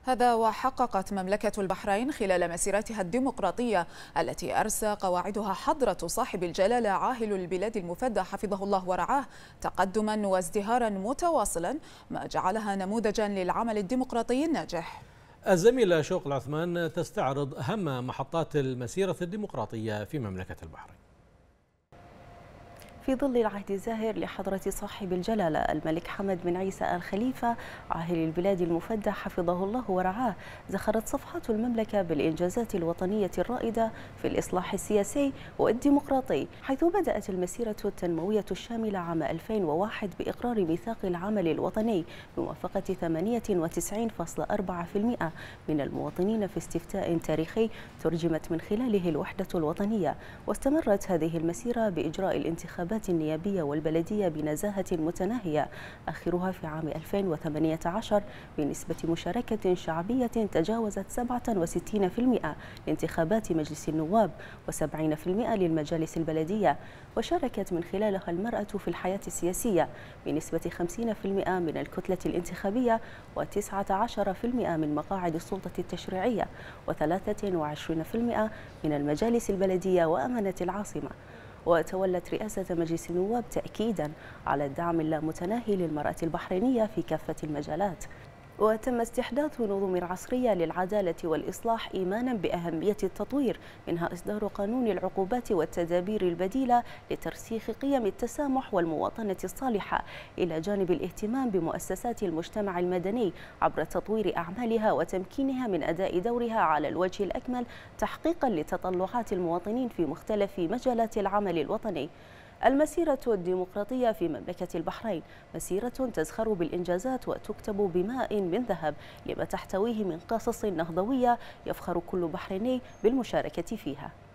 هذا وحققت مملكة البحرين خلال مسيرتها الديمقراطية التي أرسى قواعدها حضرة صاحب الجلالة عاهل البلاد المفدى حفظه الله ورعاه تقدما وازدهارا متواصلا، ما جعلها نموذجا للعمل الديمقراطي الناجح. الزميلة شوق العثمان تستعرض أهم محطات المسيرة الديمقراطية في مملكة البحرين. في ظل العهد الزاهر لحضرة صاحب الجلالة الملك حمد بن عيسى آل خليفة عاهل البلاد المفدى حفظه الله ورعاه، زخرت صفحات المملكة بالإنجازات الوطنية الرائدة في الإصلاح السياسي والديمقراطي، حيث بدأت المسيرة التنموية الشاملة عام 2001 بإقرار ميثاق العمل الوطني بموافقة 98.4% من المواطنين في استفتاء تاريخي ترجمت من خلاله الوحدة الوطنية. واستمرت هذه المسيرة بإجراء الانتخابات النيابية والبلدية بنزاهة متناهية، آخرها في عام 2018 بنسبة مشاركة شعبية تجاوزت 67% لانتخابات مجلس النواب و70% للمجالس البلدية. وشاركت من خلالها المرأة في الحياة السياسية بنسبة 50% من الكتلة الانتخابية و19% من مقاعد السلطة التشريعية و23% من المجالس البلدية وأمانة العاصمة. وتولت رئاسة مجلس النواب تأكيدا على الدعم اللامتناهي للمرأة البحرينية في كافة المجالات. وتم استحداث نظم عصرية للعدالة والإصلاح إيمانا بأهمية التطوير، منها إصدار قانون العقوبات والتدابير البديلة لترسيخ قيم التسامح والمواطنة الصالحة، إلى جانب الاهتمام بمؤسسات المجتمع المدني عبر تطوير أعمالها وتمكينها من أداء دورها على الوجه الأكمل تحقيقا لتطلعات المواطنين في مختلف مجالات العمل الوطني. المسيرة الديمقراطية في مملكة البحرين مسيرة تزخر بالإنجازات وتكتب بماء من ذهب، لما تحتويه من قصص نهضوية يفخر كل بحريني بالمشاركة فيها.